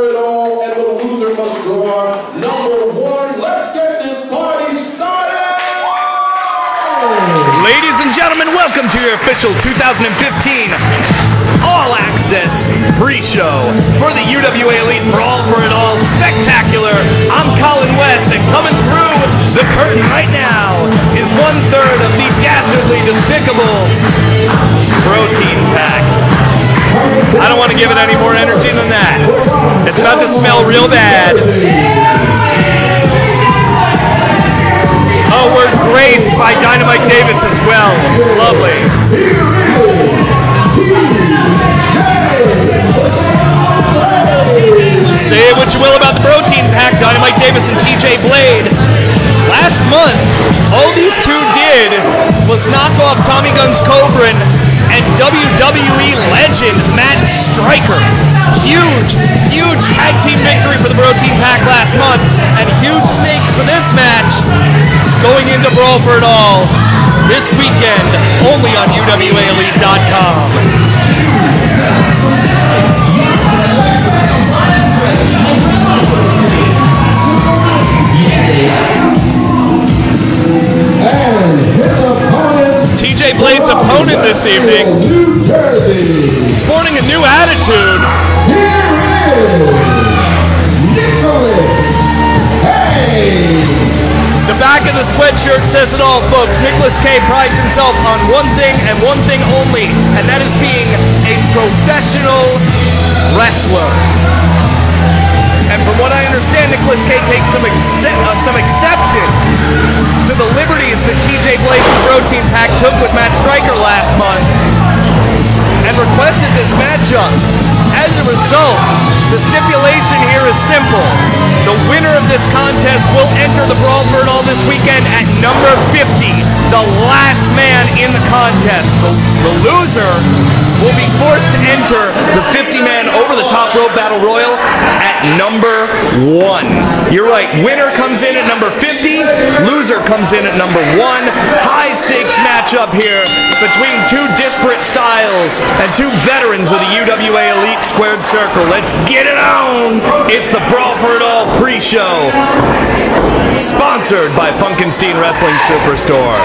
for it all, and the loser must draw number one. Let's get this party started! Ladies and gentlemen, welcome to your official 2015 all-access pre-show for the UWA Elite Brawl for It All Spectacular. I'm Colin West, and coming through the curtain right now is 1/3 of the dastardly despicable protein pack. I don't want to give it any more energy than that. It's about to smell real bad. Oh, we're graced by Dynamite Davis as well. Lovely. Say what you will about the protein pack, Dynamite Davis and TJ Blade. Last month, all these two did was knock off Tommy Guns Coburn and WWE legend Matt Striker. Huge tag team victory for the protein pack last month, and huge stakes for this match going into Brawl for It All this weekend, only on UWAElite.com. TJ Blade's opponent this evening, sporting a new attitude. Here is Kaye. The back of the sweatshirt says it all, folks. Kaye prides himself on one thing and one thing only, and that is being a professional wrestler. And from what I understand, Kaye takes some exception to the liberties that TJ Blade and the Protein Pack took with Matt Striker last month and requested this matchup. As a result, the stipulation here is simple. The winner of this contest will enter the Brawl for It All this weekend at number 50, the last man in the contest. The loser will be forced to enter the 50-man over-the-top rope battle royal at number 1. You're right, winner comes in at number 50, loser comes in at number 1. High-stakes matchup here between two disparate styles and two veterans of the UWA Elite Squared Circle. Let's get it on! It's the Brawl for It All pre-show, sponsored by Funkenstein Wrestling Superstore.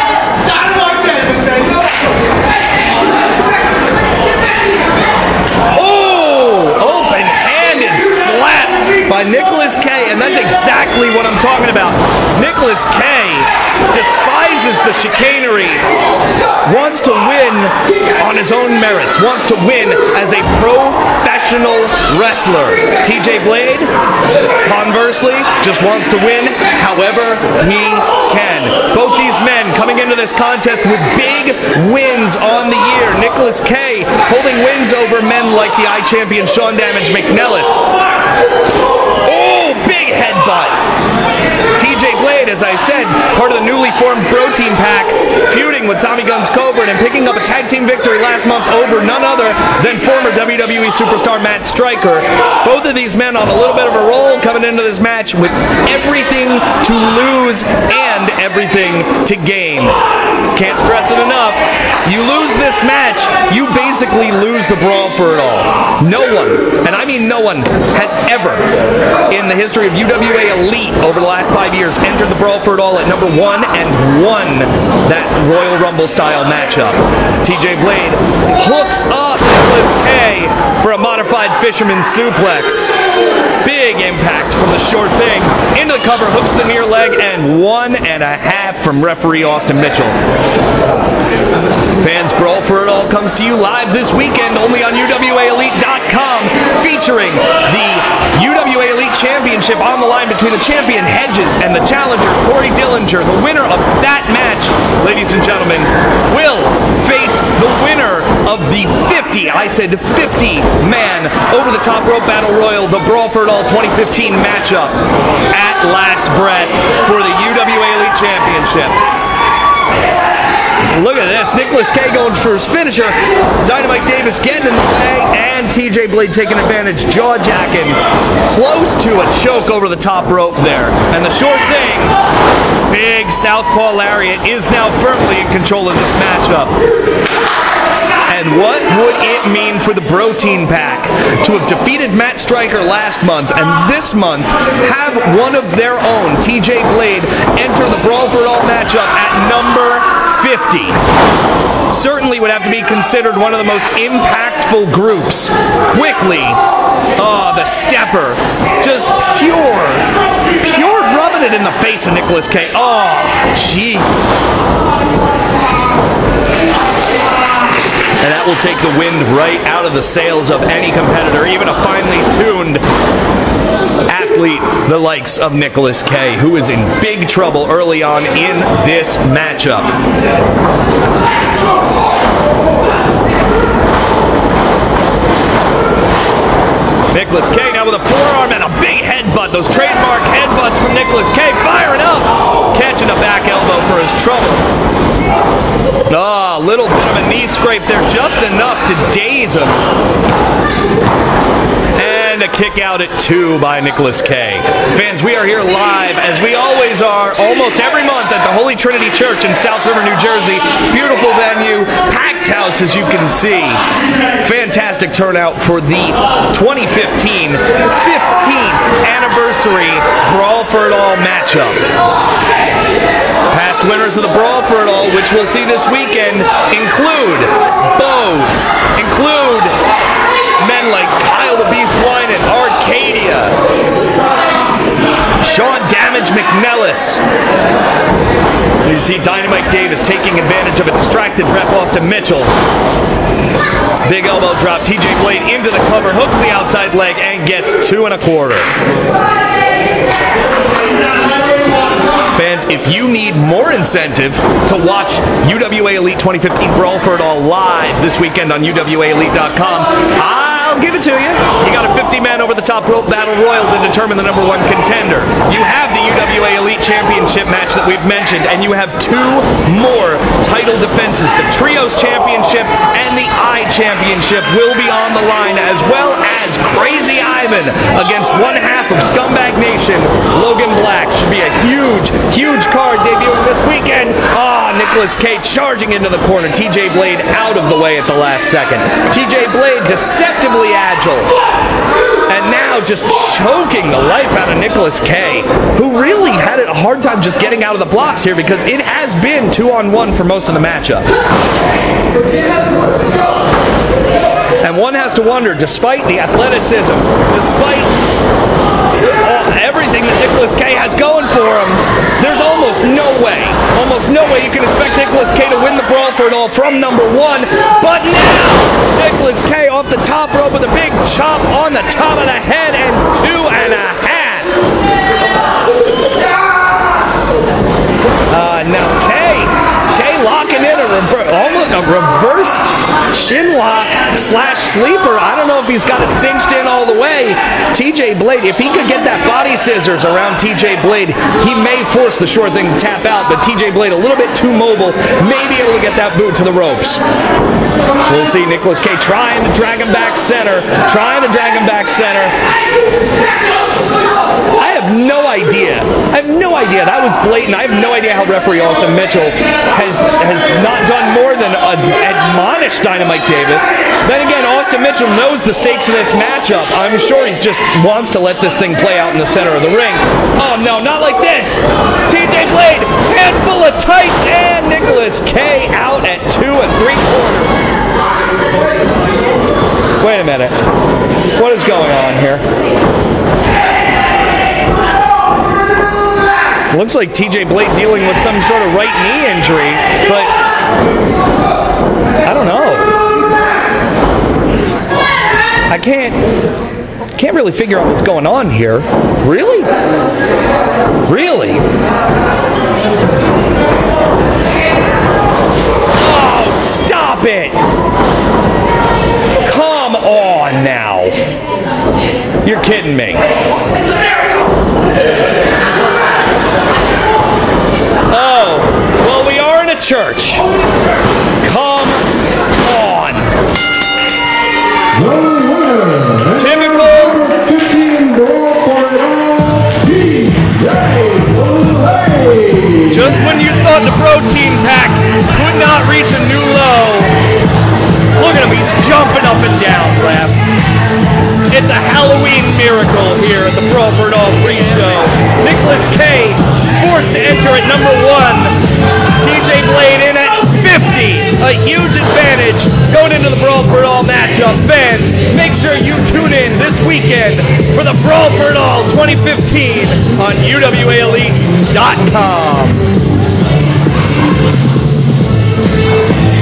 By Kaye, and that's exactly what I'm talking about. Kaye despises the chicanery, wants to win on his own merits, wants to win as a professional wrestler. TJ Blade, conversely, just wants to win however he can. Both these men coming into this contest with big wins on the year. Kaye holding wins over men like the I-Champion Sean Damage McNellis. Oh, big headbutt. TJ Blade, as I said, part of the newly formed Protein Pack, feuding with Tommy Guns Coburn and picking up a tag team victory last month over none other than former WWE superstar Matt Striker. Both of these men on a little bit of a roll coming into this match with everything to lose and everything to gain. Can't stress it enough. You lose this match, you basically lose the Brawl for It All. No one, and I mean no one, has ever in the history of UWA Elite over the last 5 years entered the Brawl for It All at number 1 and won that Royal Rumble style matchup. TJ Blade hooks up Kaye for a modified fisherman suplex. Big impact from the short thing into the cover, hooks the near leg, and 1.5 from referee Austin Mitchell. Fans, Brawl for It All comes to you live this weekend only on UWAElite.com, featuring the UWA Elite Championship on the line between the champion Hedges and the challenger Corey Dillinger. The winner of that match, ladies and gentlemen, will face the winner of the 50, I said 50-man over-the-top rope battle royal, the Brawl for It All 2015 matchup at last breath for the UWA Elite Championship. Look at this, Kaye going for his finisher, Dynamite Davis getting in the way, and TJ Blade taking advantage, jaw-jacking, close to a choke over the top rope there. And the short thing, big southpaw lariat, is now firmly in control of this matchup. And what would it mean for the Protein Pack to have defeated Matt Striker last month and this month have one of their own, TJ Blade, enter the Brawl for It All matchup at number 50? Certainly would have to be considered one of the most impactful groups. Quickly, the stepper, just pure rubbing it in the face of Nicholas Kaye. Oh, jeez. And that will take the wind right out of the sails of any competitor, even a finely tuned athlete the likes of Nicholas Kaye, who is in big trouble early on in this matchup. Nicholas Kaye now with a forearm and a big headbutt. Those trademark headbutts from Nicholas Kaye, firing up, catching a back elbow for his trouble. A little bit of a knee scrape there, just enough to daze him. And a kick out at 2 by Nicholas Kaye. Fans, we are here live, as we always are, almost every month at the Holy Trinity Church in South River, New Jersey. Beautiful venue, packed house as you can see. Fantastic turnout for the 2015 15th anniversary Brawl for It All matchup. Past winners of the Brawl for It All, which we'll see this weekend, include Bose, include men like Kyle the Beast Wine and Arcadia, Sean Damage McNellis. You see Dynamite Davis taking advantage of a distracted ref Austin Mitchell. Big elbow drop, TJ Blade into the cover, hooks the outside leg and gets 2 1/4. Fans, if you need more incentive to watch UWA Elite 2015 Brawl for It All live this weekend on UWAElite.com, I'll give it to you. You got a 50-man over-the-top rope battle royal to determine the #1 contender. You have the UWA Elite Championship match that we've mentioned, and you have 2 more title defenses. The Trios Championship and the I Championship will be on the line, as well as Crazy Ivan against one half of Scumbag Nation, Logan Black. Should be a huge card debuting this weekend. Nicholas Kaye charging into the corner. TJ Blade out of the way at the last second. TJ Blade deceptively agile. And now just choking the life out of Nicholas Kaye, who really had a hard time just getting out of the blocks here because it has been 2-on-1 for most of the matchup. And one has to wonder, despite the athleticism, despite everything that Nicholas Kaye has going for him, there's almost no way you can expect Nicholas Kaye to win the Brawl for It All from #1. But now, Nicholas Kaye off the top rope with a big chop on the top of the head and 2 1/2. Now Kaye locking in almost a reverse shin lock / sleeper. I don't know if he's got it cinched in all the way. TJ Blade, if he could get that body scissors around TJ Blade, he may force the short thing to tap out, but TJ Blade a little bit too mobile, may be able to get that boot to the ropes. We'll see Nicholas Kaye trying to drag him back center, I have no idea. That was blatant. I have no idea how referee Austin Mitchell has not done more than admonish Dynamite Davis. Then again, Austin Mitchell knows the stakes of this matchup. I'm sure he just wants to let this thing play out in the center of the ring. Oh no, not like this! TJ Blade, handful of tights, and Nicholas Kaye out at 2 3/4. Wait a minute. What is going on here? Looks like TJ Blade dealing with some sort of right knee injury, but I don't know. I can't really figure out what's going on here. Really? Oh, stop it! Come on now. You're kidding me. Oh, well, we are in a church. Come on. Typical. Just when you thought the Protein Pack could not reach a new low, up and down, Ref. It's a Halloween miracle here at the Brawl for It All pre-show. Nicholas Kaye forced to enter at number 1. TJ Blade in at 50. A huge advantage going into the Brawl for It All matchup. Fans, make sure you tune in this weekend for the Brawl for It All 2015 on UWAElite.com.